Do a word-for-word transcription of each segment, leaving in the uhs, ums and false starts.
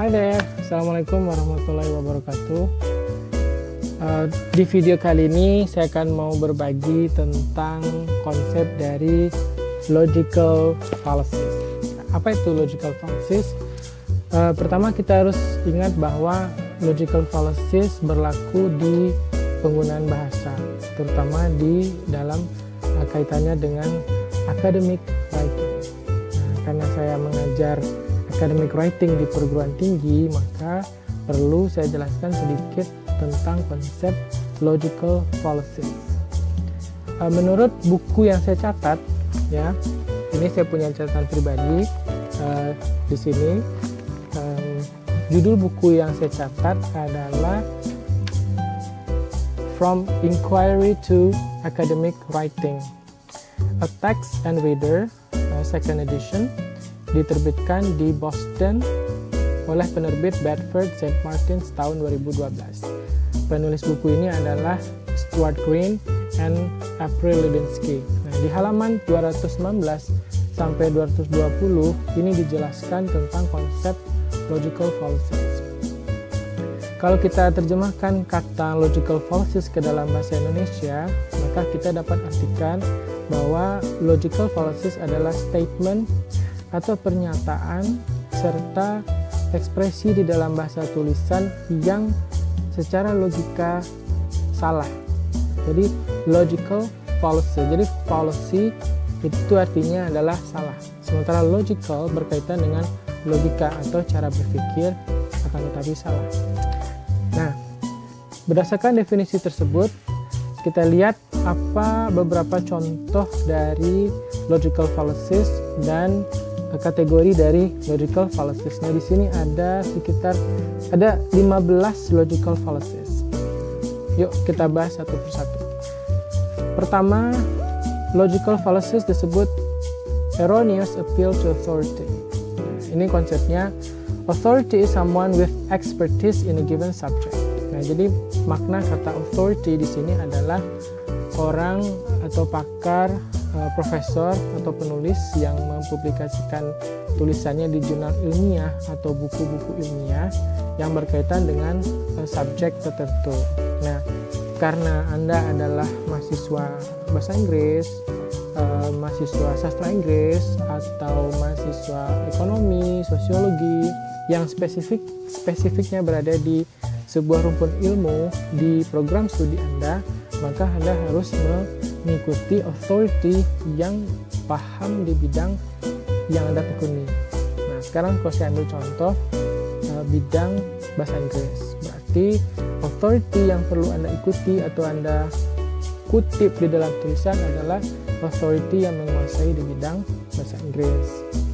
Hai there, Assalamualaikum warahmatullahi wabarakatuh. uh, Di video kali ini saya akan mau berbagi tentang konsep dari logical fallacies. Apa itu logical fallacies? Uh, pertama kita harus ingat bahwa logical fallacies berlaku di penggunaan bahasa, terutama di dalam uh, kaitannya dengan academic writing. Nah, karena saya mengajar academic writing di perguruan tinggi, maka perlu saya jelaskan sedikit tentang konsep logical fallacies. Uh, menurut buku yang saya catat, ya, ini saya punya catatan pribadi uh, di sini. Um, judul buku yang saya catat adalah From Inquiry to Academic Writing, A Text and Reader, uh, second edition, diterbitkan di Boston oleh penerbit Bedford Saint Martins tahun dua ribu dua belas. Penulis buku ini adalah Stuart Green and April Lidinsky. Nah, di halaman dua ratus sembilan belas sampai dua ratus dua puluh ini dijelaskan tentang konsep logical fallacies. Kalau kita terjemahkan kata logical fallacies ke dalam bahasa Indonesia, maka kita dapat artikan bahwa logical fallacies adalah statement atau pernyataan serta ekspresi di dalam bahasa tulisan yang secara logika salah. Jadi logical fallacy. Jadi fallacy itu artinya adalah salah. Sementara logical berkaitan dengan logika atau cara berpikir, akan tetapi salah. Nah, berdasarkan definisi tersebut, kita lihat apa beberapa contoh dari logical fallacies dan kategori dari logical fallacies. Nah, di sini ada sekitar ada lima belas logical fallacies. Yuk kita bahas satu persatu. Pertama, logical fallacies disebut erroneous appeal to authority. Nah, ini konsepnya, authority is someone with expertise in a given subject. Nah, jadi makna kata authority di sini adalah orang atau pakar, profesor atau penulis yang mempublikasikan tulisannya di jurnal ilmiah atau buku-buku ilmiah yang berkaitan dengan uh, subjek tertentu. Nah, karena Anda adalah mahasiswa bahasa Inggris, uh, mahasiswa sastra Inggris, atau mahasiswa ekonomi, sosiologi yang spesifik spesifiknya berada di sebuah rumpun ilmu di program studi Anda, maka Anda harus mengikuti authority yang paham di bidang yang Anda tekuni. Nah, sekarang kalau saya ambil contoh uh, bidang bahasa Inggris, berarti authority yang perlu Anda ikuti atau Anda kutip di dalam tulisan adalah authority yang menguasai di bidang bahasa Inggris.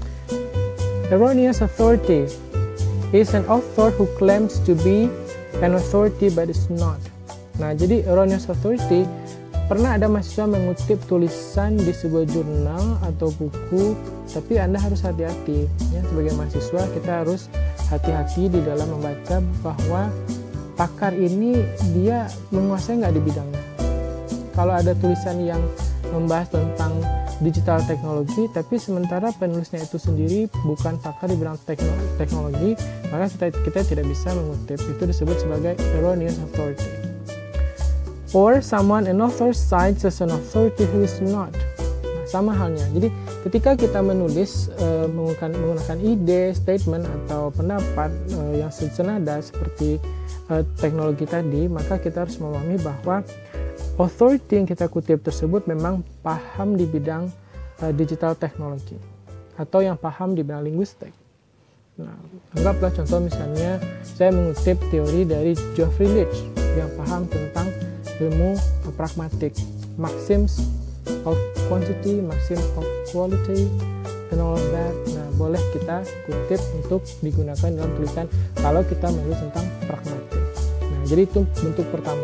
Erroneous authority is an author who claims to be an authority but is not. Nah, jadi erroneous authority, pernah ada mahasiswa mengutip tulisan di sebuah jurnal atau buku, tapi Anda harus hati-hati. Ya, sebagai mahasiswa kita harus hati-hati di dalam membaca bahwa pakar ini dia menguasai nggak di bidangnya. Kalau ada tulisan yang membahas tentang digital teknologi, tapi sementara penulisnya itu sendiri bukan pakar di bidang teknologi, maka kita, kita tidak bisa mengutip. Itu disebut sebagai erroneous authority. Or someone an author cites as an authority who is not. Nah, sama halnya. Jadi ketika kita menulis uh, menggunakan, menggunakan ide, statement atau pendapat uh, yang senada seperti uh, teknologi tadi, maka kita harus memahami bahwa authority yang kita kutip tersebut memang paham di bidang uh, digital teknologi atau yang paham di bidang linguistik. Nah, anggaplah contoh misalnya saya mengutip teori dari Geoffrey Leach yang paham tentang ilmu pragmatik, maxims of quantity, maxims of quality, and all of that. Nah, boleh kita kutip untuk digunakan dalam tulisan kalau kita menulis tentang pragmatik. Nah, jadi itu bentuk pertama,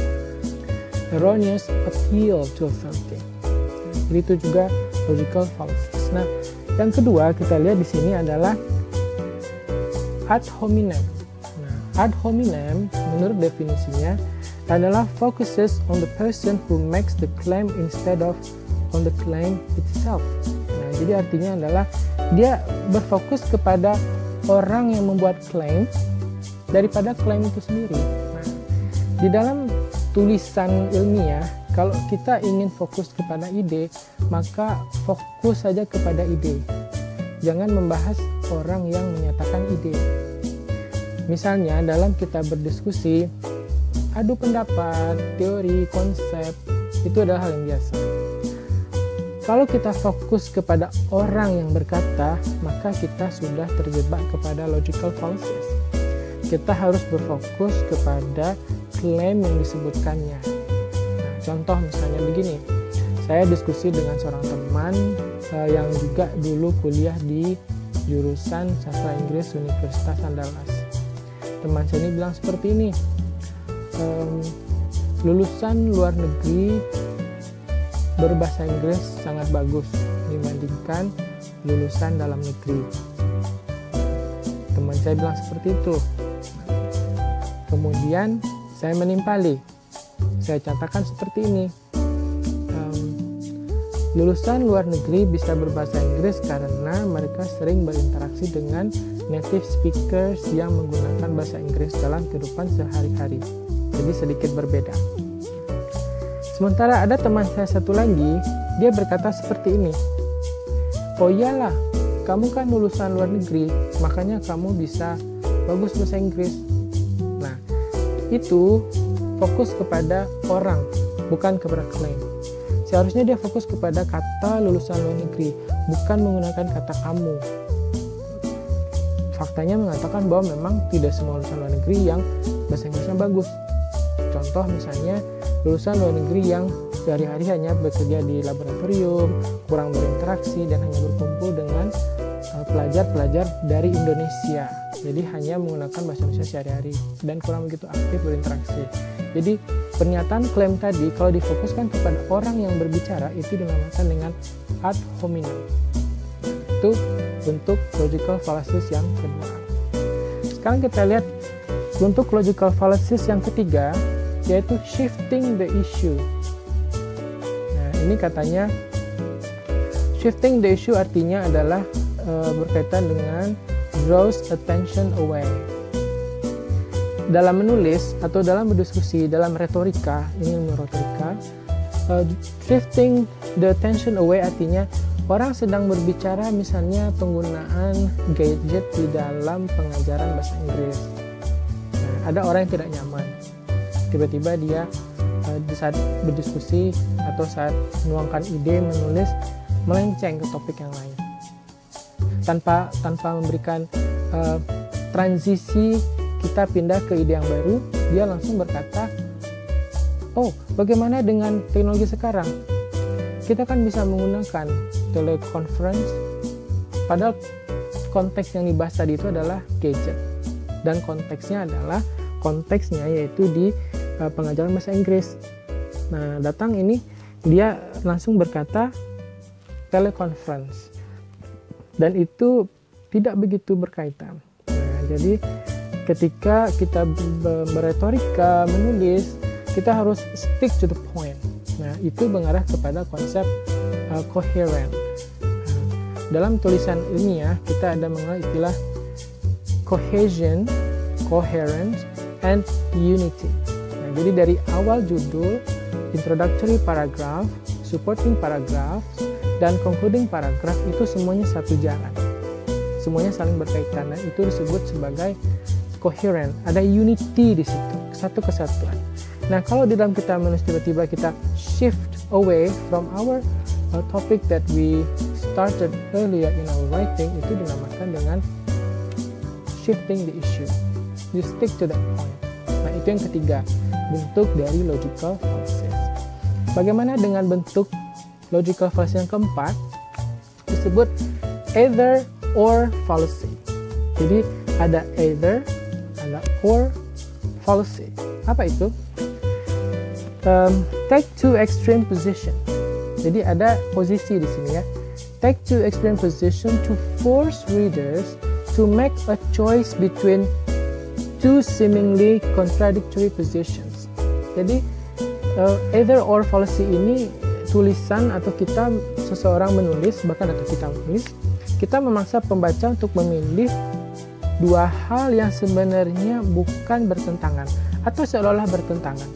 erroneous appeal to authority. Nah, jadi itu juga logical fallacies. Nah, yang kedua kita lihat di sini adalah ad hominem. Nah, ad hominem menurut definisinya adalah focuses on the person who makes the claim instead of on the claim itself. Nah, jadi artinya adalah dia berfokus kepada orang yang membuat klaim daripada klaim itu sendiri. Nah, di dalam tulisan ilmiah, kalau kita ingin fokus kepada ide, maka fokus saja kepada ide. Jangan membahas orang yang menyatakan ide. Misalnya dalam kita berdiskusi, adu pendapat, teori, konsep, itu adalah hal yang biasa. Kalau kita fokus kepada orang yang berkata, maka kita sudah terjebak kepada logical fallacies. Kita harus berfokus kepada klaim yang disebutkannya. Nah, contoh misalnya begini, saya diskusi dengan seorang teman uh, yang juga dulu kuliah di jurusan sastra Inggris Universitas Andalas. Teman saya ini bilang seperti ini, um, lulusan luar negeri berbahasa Inggris sangat bagus dibandingkan lulusan dalam negeri. Teman saya bilang seperti itu. Kemudian saya menimpali, saya katakan seperti ini, um, lulusan luar negeri bisa berbahasa Inggris karena mereka sering berinteraksi dengan native speakers yang menggunakan bahasa Inggris dalam kehidupan sehari-hari, jadi sedikit berbeda. Sementara ada teman saya satu lagi, dia berkata seperti ini, oh iyalah, kamu kan lulusan luar negeri, makanya kamu bisa bagus bahasa Inggris. Nah, itu fokus kepada orang, bukan kepada klaim. Seharusnya dia fokus kepada kata lulusan luar negeri, bukan menggunakan kata kamu. Faktanya mengatakan bahwa memang tidak semua lulusan luar negeri yang bahasa Inggrisnya bagus. Contoh misalnya lulusan luar negeri yang sehari-hari hanya bekerja di laboratorium, kurang berinteraksi dan hanya berkumpul dengan pelajar-pelajar dari Indonesia. Jadi hanya menggunakan bahasa Indonesia sehari-hari dan kurang begitu aktif berinteraksi. Jadi pernyataan klaim tadi kalau difokuskan kepada orang yang berbicara itu dinamakan dengan ad hominem. Itu bentuk logical fallacies yang kedua. Sekarang kita lihat bentuk logical fallacies yang ketiga, yaitu shifting the issue. Nah, ini katanya shifting the issue artinya adalah e, berkaitan dengan draws attention away. Dalam menulis atau dalam berdiskusi, dalam retorika, ini retorika, uh, shifting the attention away artinya orang sedang berbicara misalnya penggunaan gadget di dalam pengajaran bahasa Inggris. Nah, ada orang yang tidak nyaman, tiba-tiba dia uh, di saat berdiskusi atau saat menuangkan ide, menulis, melenceng ke topik yang lain tanpa tanpa memberikan uh, transisi. Kita pindah ke ide yang baru, dia langsung berkata, oh bagaimana dengan teknologi sekarang? Kita kan bisa menggunakan teleconference, padahal konteks yang dibahas tadi itu adalah gadget, dan konteksnya adalah konteksnya yaitu di uh, pengajaran bahasa Inggris. Nah, datang ini dia langsung berkata teleconference, dan itu tidak begitu berkaitan. Nah, jadi ketika kita beretorika, menulis, kita harus stick to the point. Nah, itu mengarah kepada konsep uh, coherent. Nah, dalam tulisan ilmiah, kita ada mengenal istilah cohesion, coherence, and unity. Nah, jadi dari awal judul, introductory paragraph, supporting paragraph, dan concluding paragraph itu semuanya satu jalan. Semuanya saling berkaitan. Nah, itu disebut sebagai coherent, ada unity di situ, satu kesatuan. Nah, kalau di dalam kita menulis tiba-tiba kita shift away from our uh, topic that we started earlier in our writing, itu dinamakan dengan shifting the issue. You stick to that point. Nah, itu yang ketiga, bentuk dari logical fallacies. Bagaimana dengan bentuk logical fallacy yang keempat? Disebut either or fallacy. Jadi ada either, ada or fallacy. Apa itu? Um, take two extreme position. Jadi ada posisi di sini ya. Take two extreme position to force readers to make a choice between two seemingly contradictory positions. Jadi uh, either or fallacy ini tulisan atau kita seseorang menulis, bahkan atau kita menulis, kita memaksa pembaca untuk memilih dua hal yang sebenarnya bukan bertentangan atau seolah-olah bertentangan.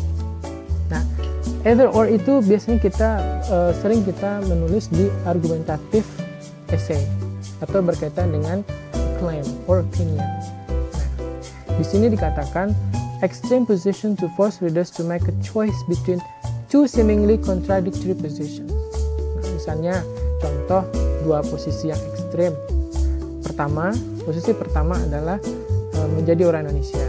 Nah, either or itu biasanya kita uh, sering kita menulis di argumentatif essay atau berkaitan dengan claim or opinion. Nah, di sini dikatakan extreme position to force readers to make a choice between two seemingly contradictory positions. Nah, misalnya contoh dua posisi yang ekstrim. Pertama, posisi pertama adalah e, menjadi orang Indonesia.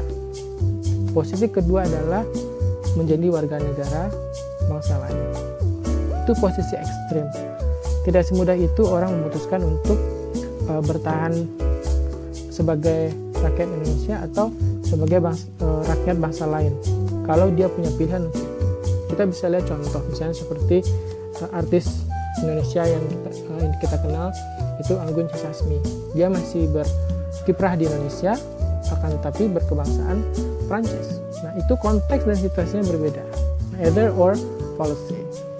Posisi kedua adalah menjadi warga negara bangsa lain. Itu posisi ekstrim. Tidak semudah itu orang memutuskan untuk e, bertahan sebagai rakyat Indonesia atau sebagai bangsa, e, rakyat bangsa lain. Kalau dia punya pilihan untuk itu. Kita bisa lihat contoh, misalnya seperti e, artis Indonesia yang kita, e, yang kita kenal itu Anggun C. Sasmi. Dia masih berkiprah di Indonesia, akan tetapi berkebangsaan Prancis. Nah, itu konteks dan situasinya berbeda. Either or policy.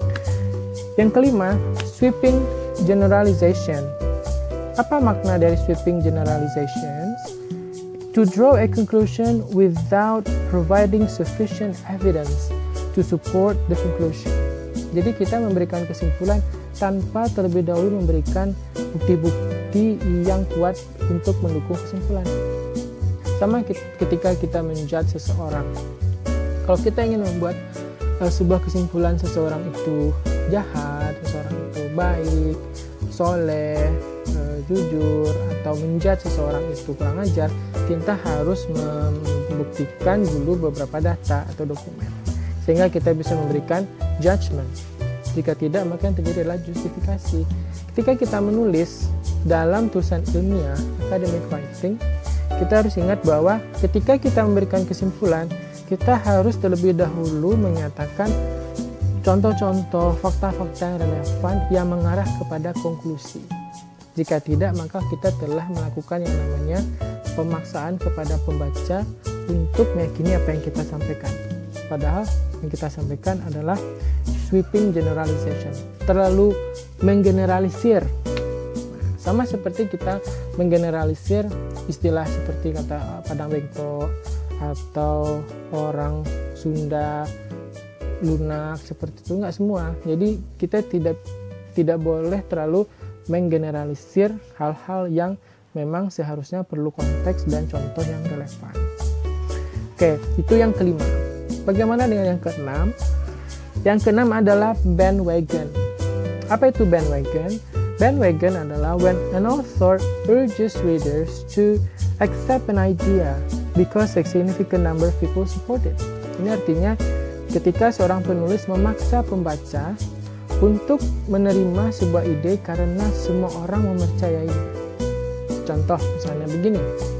Yang kelima, sweeping generalization. Apa makna dari sweeping generalizations? To draw a conclusion without providing sufficient evidence to support the conclusion. Jadi kita memberikan kesimpulan tanpa terlebih dahulu memberikan bukti-bukti yang kuat untuk mendukung kesimpulan. Sama ketika kita menjudge seseorang. Kalau kita ingin membuat uh, sebuah kesimpulan seseorang itu jahat, seseorang itu baik, soleh, uh, jujur, atau menjudge seseorang itu kurang ajar, kita harus membuktikan dulu beberapa data atau dokumen sehingga kita bisa memberikan judgment. Jika tidak, maka yang terjadi adalah justifikasi. Ketika kita menulis dalam tulisan ilmiah, academic writing, kita harus ingat bahwa ketika kita memberikan kesimpulan, kita harus terlebih dahulu menyatakan contoh-contoh, fakta-fakta yang relevan yang mengarah kepada konklusi. Jika tidak, maka kita telah melakukan yang namanya pemaksaan kepada pembaca untuk meyakini apa yang kita sampaikan. Padahal yang kita sampaikan adalah sweeping generalization, terlalu menggeneralisir. Sama seperti kita menggeneralisir istilah seperti kata Padang Bengko atau orang Sunda lunak, seperti itu, nggak semua. Jadi kita tidak tidak boleh terlalu menggeneralisir hal-hal yang memang seharusnya perlu konteks dan contoh yang relevan. Oke, itu yang kelima. Bagaimana dengan yang keenam? Yang keenam adalah bandwagon. Apa itu bandwagon? Bandwagon adalah when an author urges readers to accept an idea because a significant number of people support it. Ini artinya ketika seorang penulis memaksa pembaca untuk menerima sebuah ide karena semua orang mempercayainya. Contoh misalnya begini.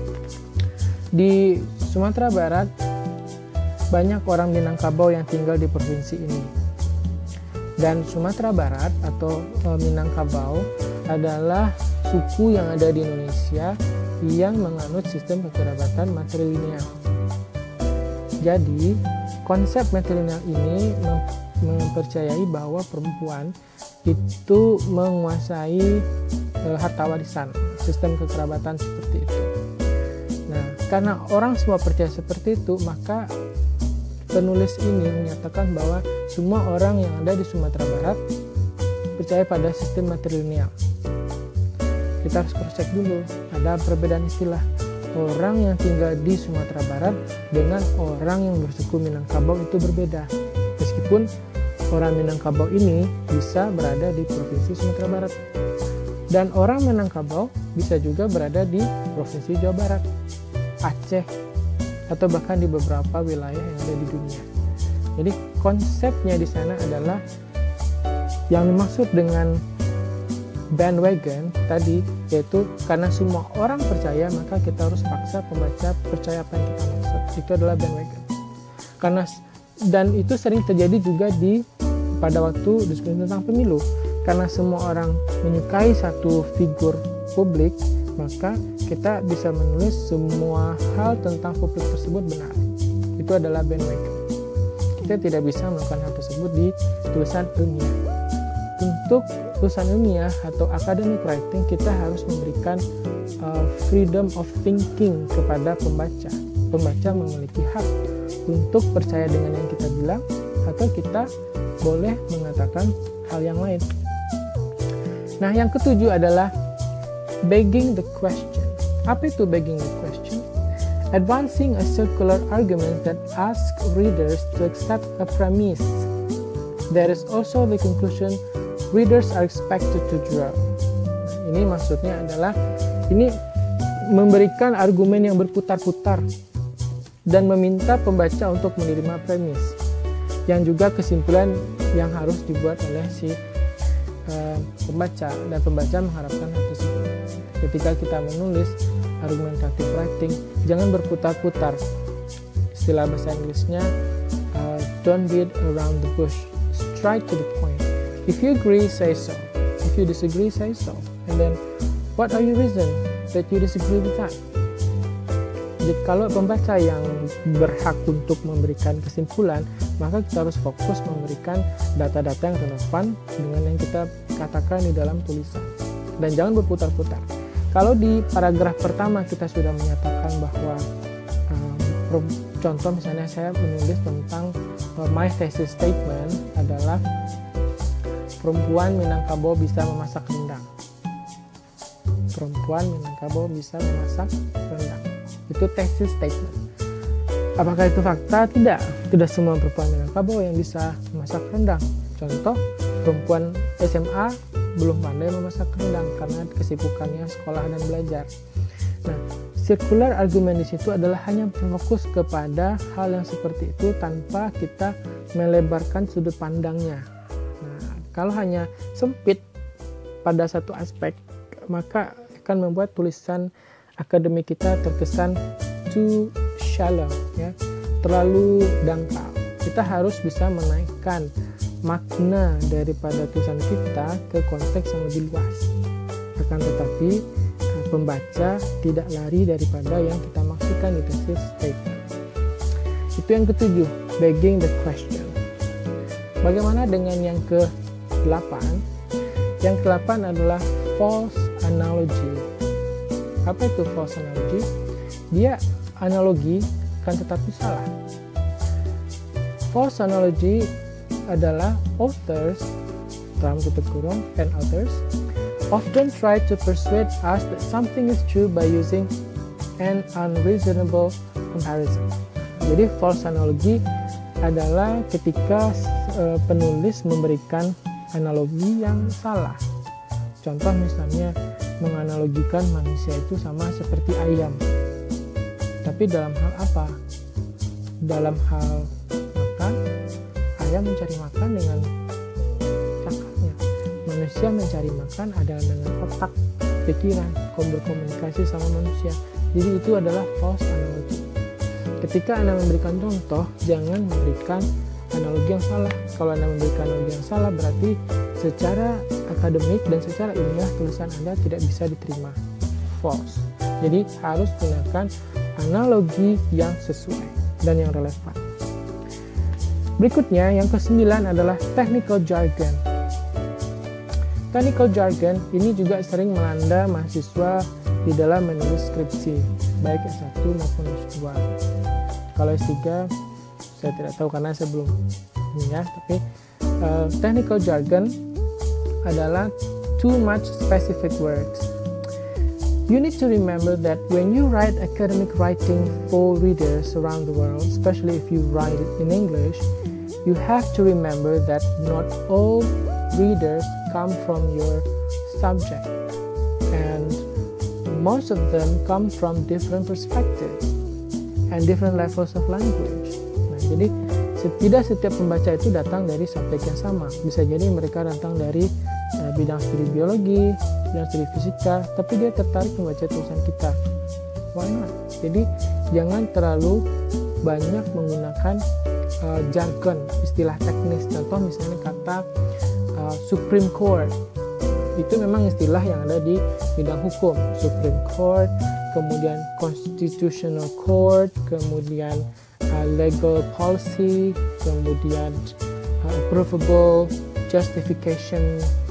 Di Sumatera Barat banyak orang Minangkabau yang tinggal di provinsi ini. Dan Sumatera Barat atau e, Minangkabau adalah suku yang ada di Indonesia yang menganut sistem kekerabatan matrilineal. Jadi, konsep matrilineal ini mem- mempercayai bahwa perempuan itu menguasai e, harta warisan, sistem kekerabatan seperti itu. Nah, karena orang semua percaya seperti itu, maka penulis ini menyatakan bahwa semua orang yang ada di Sumatera Barat percaya pada sistem matrilineal. Kita harus cross-check dulu, ada perbedaan istilah. Orang yang tinggal di Sumatera Barat dengan orang yang bersuku Minangkabau itu berbeda. Meskipun orang Minangkabau ini bisa berada di Provinsi Sumatera Barat. Dan orang Minangkabau bisa juga berada di Provinsi Jawa Barat, Aceh, atau bahkan di beberapa wilayah yang ada di dunia. Jadi konsepnya di sana adalah yang dimaksud dengan bandwagon tadi, yaitu karena semua orang percaya maka kita harus paksa pembaca percaya apa yang kita maksud. Itu adalah bandwagon. Karena dan itu sering terjadi juga di pada waktu diskusi tentang pemilu. Karena semua orang menyukai satu figur publik, maka kita bisa menulis semua hal tentang publik tersebut benar. Itu adalah bandwagon. Kita tidak bisa melakukan hal tersebut di tulisan ilmiah. Tentu untuk tulisan ilmiah atau academic writing kita harus memberikan uh, freedom of thinking kepada pembaca. Pembaca memiliki hak untuk percaya dengan yang kita bilang atau kita boleh mengatakan hal yang lain. Nah, yang ketujuh adalah begging the question. Apa itu begging the question? Advancing a circular argument that asks readers to accept a premise. There is also the conclusion readers are expected to draw. Ini maksudnya adalah ini memberikan argumen yang berputar-putar dan meminta pembaca untuk menerima premis yang juga kesimpulan yang harus dibuat oleh si uh, pembaca, dan pembaca mengharapkan hal tersebut. Ketika kita menulis argumentative writing, jangan berputar-putar. Istilah bahasa Inggrisnya uh, don't beat around the bush, straight to the point. If you agree, say so. If you disagree, say so. And then, what are your reason that you disagree with that? Jadi kalau pembaca yang berhak untuk memberikan kesimpulan, maka kita harus fokus memberikan data-data yang relevan dengan yang kita katakan di dalam tulisan. Dan jangan berputar-putar. Kalau di paragraf pertama kita sudah menyatakan bahwa um, contoh misalnya saya menulis tentang uh, my thesis statement adalah perempuan Minangkabau bisa memasak rendang. Perempuan Minangkabau bisa memasak rendang. Itu thesis statement. Apakah itu fakta? Tidak. Tidak semua perempuan Minangkabau yang bisa memasak rendang. Contoh, perempuan S M A belum pandai memasak rendang karena kesibukannya sekolah dan belajar. Nah, circular argument di situ adalah hanya fokus kepada hal yang seperti itu tanpa kita melebarkan sudut pandangnya. Nah, kalau hanya sempit pada satu aspek, maka akan membuat tulisan akademik kita terkesan too shallow, ya, terlalu dangkal. Kita harus bisa menaikkan makna daripada tulisan kita ke konteks yang lebih luas. Akan tetapi pembaca tidak lari daripada yang kita maksudkan di thesis statement. Itu yang ketujuh, begging the question. Bagaimana dengan yang ke-delapan? Yang ke-delapan adalah false analogy. Apa itu false analogy? Dia analogi kan tetapi salah. False analogy adalah authors dalam kutip kurung and authors often try to persuade us that something is true by using an unreasonable comparison. Jadi false analogy adalah ketika uh, penulis memberikan analogi yang salah. Contoh misalnya menganalogikan manusia itu sama seperti ayam. Tapi dalam hal apa? Dalam hal makan, ayam mencari makan dengan cakapnya. Manusia mencari makan adalah dengan otak, pikiran, berkomunikasi sama manusia. Jadi itu adalah false analogy. Ketika Anda memberikan contoh, jangan memberikan analogi yang salah. Kalau Anda memberikan analogi yang salah, berarti secara akademik dan secara ilmiah tulisan Anda tidak bisa diterima. False. Jadi harus gunakan analogi yang sesuai dan yang relevan. Berikutnya yang kesembilan adalah technical jargon. Technical jargon ini juga sering melanda mahasiswa di dalam menulis skripsi, baik S satu maupun S dua. Kalau S tiga saya tidak tahu karena saya belum ini ya, tapi uh, technical jargon adalah too much specific words. You need to remember that when you write academic writing for readers around the world, especially if you write it in English, you have to remember that not all readers come from your subject, and most of them come from different perspectives and different levels of language. Nah, jadi tidak setiap pembaca itu datang dari subjek yang sama. Bisa jadi mereka datang dari uh, bidang studi biologi, bidang studi fisika, tapi dia tertarik membaca tulisan kita. Why not? Jadi jangan terlalu banyak menggunakan uh, jargon, istilah teknis. Contoh misalnya kata uh, Supreme Court. Itu memang istilah yang ada di bidang hukum. Supreme Court, kemudian Constitutional Court, kemudian uh, legal policy, kemudian uh, provable justification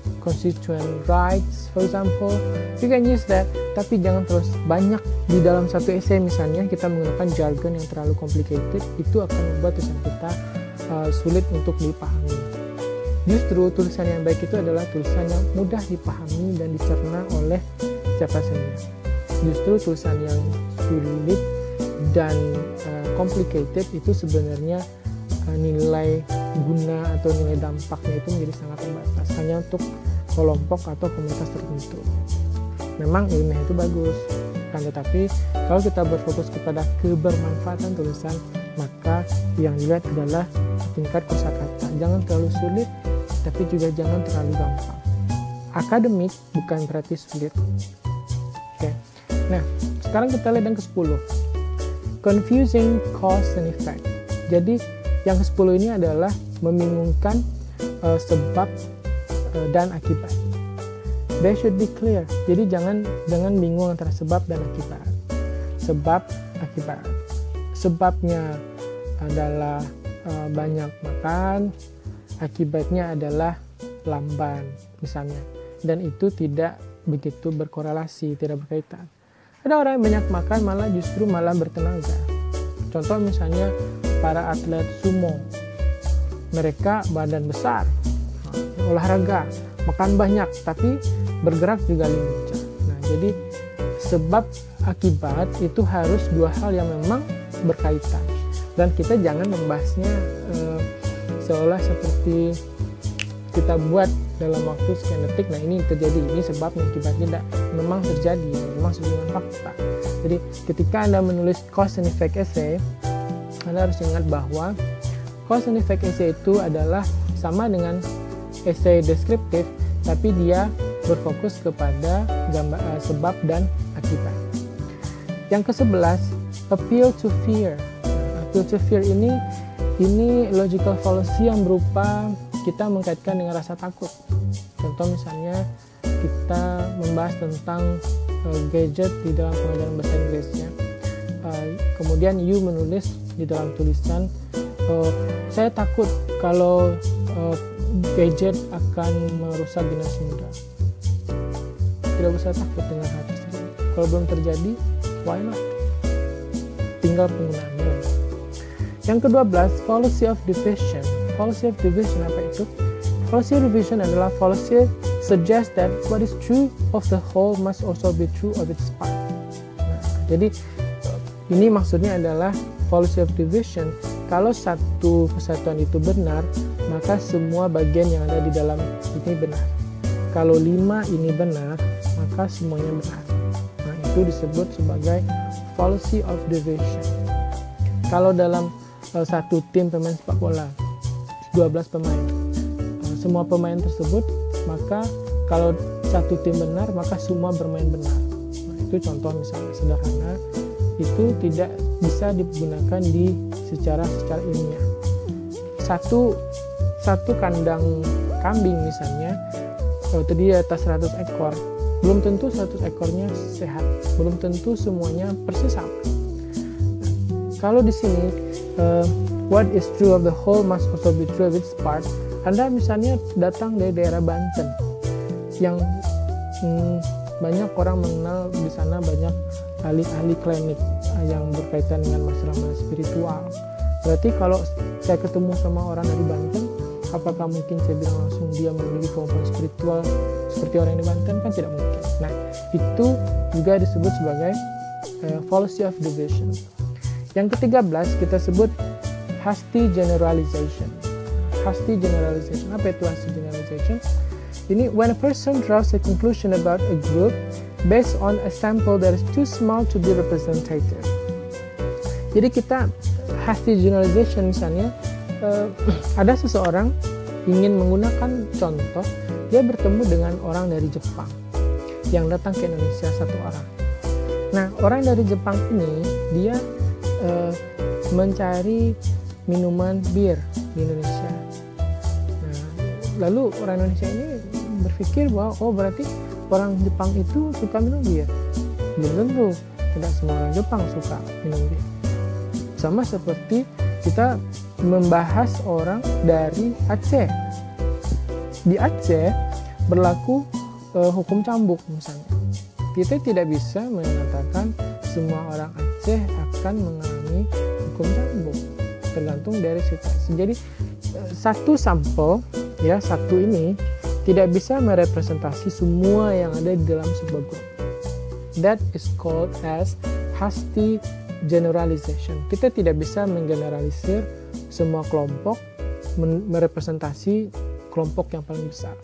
constituent rights, for example, you can use that. Tapi jangan terus banyak di dalam satu essay misalnya kita menggunakan jargon yang terlalu complicated, itu akan membuat tulisan kita uh, sulit untuk dipahami. Justru tulisan yang baik itu adalah tulisan yang mudah dipahami dan dicerna oleh siapa saja. Justru tulisan yang sulit dan uh, complicated itu sebenarnya uh, nilai guna atau nilai dampaknya itu menjadi sangat terbatas, hanya untuk kelompok atau komunitas tertentu. Memang ilmiah itu bagus, kan, tetapi kalau kita berfokus kepada kebermanfaatan tulisan, maka yang dilihat adalah tingkat kosakata. Jangan terlalu sulit, tapi juga jangan terlalu gampang. Akademik bukan berarti sulit. Oke. Nah, sekarang kita lihat yang kesepuluh. Confusing cause and effect. Jadi yang kesepuluh ini adalah membingungkan uh, sebab uh, dan akibat. They should be clear. Jadi jangan jangan bingung antara sebab dan akibat. Sebab akibat. Sebabnya adalah uh, banyak makan, akibatnya adalah lamban misalnya. Dan itu tidak begitu berkorelasi, tidak berkaitan. Ada orang yang banyak makan malah justru malah bertenaga. Contoh misalnya para atlet sumo. Mereka badan besar, olahraga, makan banyak, tapi bergerak juga lincah. Nah, jadi sebab akibat itu harus dua hal yang memang berkaitan. Dan kita jangan membahasnya eh, seolah seperti kita buat dalam waktu sekian detik. Nah, ini terjadi, ini sebabnya, akibat tidak, memang terjadi, memang sesuai fakta. Jadi ketika Anda menulis cause and effect essay, Anda harus ingat bahwa cause and effect essay itu adalah sama dengan essay deskriptif, tapi dia berfokus kepada gambar, uh, sebab dan akibat. Yang kesebelas, appeal to fear. Appeal to fear ini ini logical fallacy yang berupa kita mengkaitkan dengan rasa takut. Contoh misalnya kita membahas tentang uh, gadget di dalam pengajaran bahasa Inggrisnya. Uh, kemudian you menulis di dalam tulisan, uh, saya takut kalau uh, gadget akan merusak generasi muda. Tidak usah takut dengan hal tersebut. Kalau belum terjadi, why not? Tinggal penggunaannya. Yang kedua belas, fallacy of division. Fallacy of division apa itu? Fallacy of division adalah fallacy suggest that what is true of the whole must also be true of its part. Nah, jadi ini maksudnya adalah fallacy of division. Kalau satu kesatuan itu benar, maka semua bagian yang ada di dalam ini benar. Kalau lima ini benar, maka semuanya benar. Nah, itu disebut sebagai fallacy of division. Kalau dalam uh, satu tim pemain sepak bola, dua belas pemain, uh, semua pemain tersebut, maka kalau satu tim benar, maka semua bermain benar. Nah, itu contoh misalnya sederhana, itu tidak bisa digunakan di secara secara ilmiah. Satu satu kandang kambing misalnya, kalau terdiri atas seratus ekor, belum tentu seratus ekornya sehat, belum tentu semuanya persis sama. Kalau di sini uh, what is true of the whole must also be true of its part. Anda misalnya datang dari daerah Banten yang hmm, banyak orang mengenal di sana, banyak ahli-ahli klinik yang berkaitan dengan masalah-masalah spiritual. Berarti kalau saya ketemu sama orang dari Banten, apakah mungkin saya bilang langsung dia memiliki kemampuan spiritual seperti orang di Banten? Kan tidak mungkin. Nah, itu juga disebut sebagai uh, fallacy of division. Yang ketiga belas kita sebut hasty generalization. Hasty generalization. Apa itu hasty generalization? Ini when a person draws a conclusion about a group based on a sample that is too small to be representative. Jadi kita hasty generalization misalnya, uh, ada seseorang ingin menggunakan contoh, dia bertemu dengan orang dari Jepang yang datang ke Indonesia satu orang. Nah, orang dari Jepang ini dia uh, mencari minuman bir di Indonesia. Nah, lalu orang Indonesia ini berpikir bahwa oh berarti orang Jepang itu suka minum bir. Belum tentu, tidak semua orang Jepang suka minum bir. Sama seperti kita membahas orang dari Aceh. Di Aceh berlaku uh, hukum cambuk misalnya. Kita tidak bisa mengatakan semua orang Aceh akan mengalami hukum cambuk, tergantung dari situasi. Jadi satu sampel, ya satu ini tidak bisa merepresentasi semua yang ada di dalam sebuah grup. That is called as hasty generalization. Kita tidak bisa menggeneralisir semua kelompok merepresentasi kelompok yang paling besar.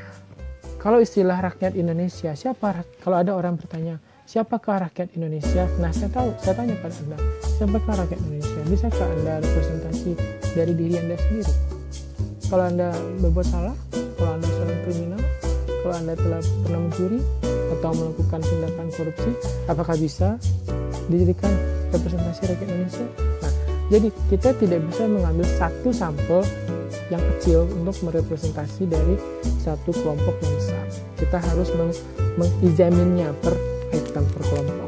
Kalau istilah rakyat Indonesia, siapa? Kalau ada orang bertanya, siapakah rakyat Indonesia? Nah, saya tahu, saya tanya pada Anda, siapakah rakyat Indonesia? Bisakah Anda representasi dari diri Anda sendiri? Kalau Anda berbuat salah, kalau Anda seorang kriminal, kalau Anda telah pernah mencuri atau melakukan tindakan korupsi, apakah bisa dijadikan representasi rakyat Indonesia? Nah, jadi kita tidak bisa mengambil satu sampel yang kecil untuk merepresentasi dari satu kelompok yang besar. Kita harus mengexaminnya per item, per kelompok.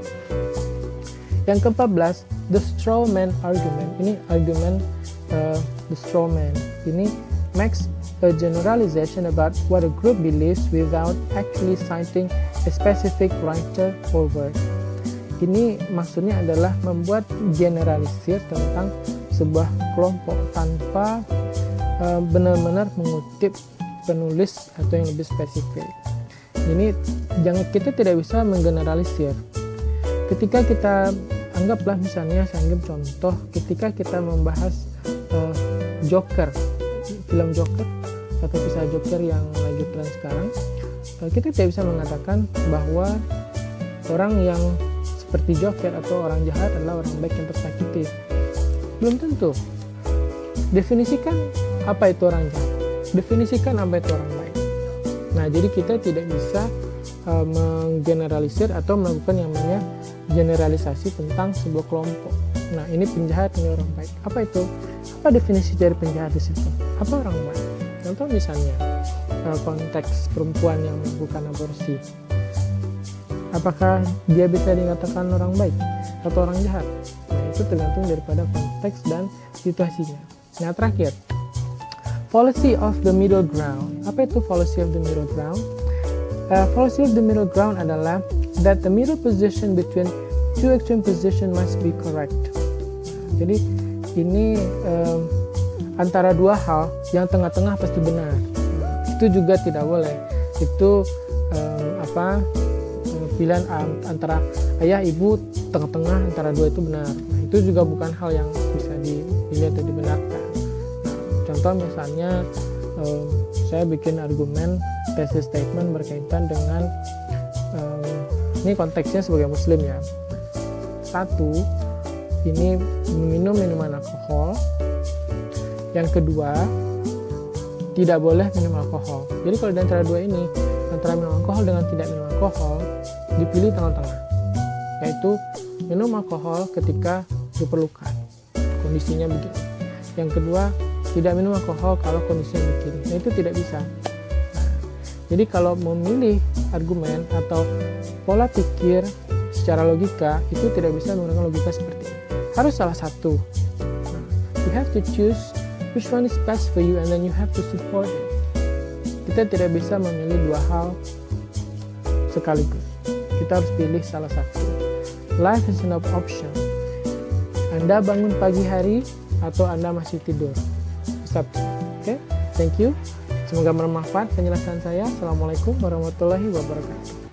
Yang keempat belas, the straw man argument. Ini argument uh, the straw man. Ini makes a generalization about what a group believes without actually citing a specific writer or word. Ini maksudnya adalah membuat generalisir tentang sebuah kelompok tanpa uh, benar-benar mengutip penulis atau yang lebih spesifik. Ini jangan, kita tidak bisa menggeneralisir. Ketika kita anggaplah misalnya, saya anggap contoh, ketika kita membahas uh, Joker, film Joker atau kisah Joker yang lagi tren sekarang, uh, kita tidak bisa mengatakan bahwa orang yang seperti Joker atau orang jahat adalah orang baik yang tersakiti. Belum tentu. Definisikan apa itu orang jahat, definisikan apa itu orang baik. Nah, jadi kita tidak bisa uh, menggeneralisir atau melakukan yang namanya generalisasi tentang sebuah kelompok. Nah, ini penjahat, ini orang baik. Apa itu? Apa definisi dari penjahat di situ? Apa orang baik? Contoh misalnya uh, konteks perempuan yang melakukan aborsi. Apakah dia bisa dikatakan orang baik atau orang jahat? Nah, itu tergantung daripada konteks dan situasinya. Nah, terakhir, policy of the middle ground. Apa itu policy of the middle ground? Uh, policy of the middle ground adalah that the middle position between two extreme position must be correct. Nah, jadi ini um, antara dua hal yang tengah-tengah pasti benar. Itu juga tidak boleh. Itu um, apa pilihan antara ayah ibu tengah-tengah antara dua itu benar. Nah, itu juga bukan hal yang bisa dipilih atau dibenarkan. Contoh misalnya um, saya bikin argumen thesis statement berkaitan dengan um, ini konteksnya sebagai muslim ya. Satu, ini minum minuman alkohol. Yang kedua, tidak boleh minum alkohol. Jadi kalau di antara dua ini, antara minum alkohol dengan tidak minum alkohol, dipilih tengah-tengah, yaitu minum alkohol ketika diperlukan, kondisinya begini. Yang kedua, tidak minum alkohol kalau kondisinya begini. Nah, itu tidak bisa. Nah, jadi kalau memilih argumen atau pola pikir secara logika, itu tidak bisa menggunakan logika seperti ini. Harus salah satu. Nah, you have to choose which one is best for you and then you have to support it. Kita tidak bisa memilih dua hal sekaligus. Kita harus pilih salah satu. Life is an option. Anda bangun pagi hari atau Anda masih tidur. Oke, okay? Thank you. Semoga bermanfaat penjelasan saya. Assalamualaikum warahmatullahi wabarakatuh.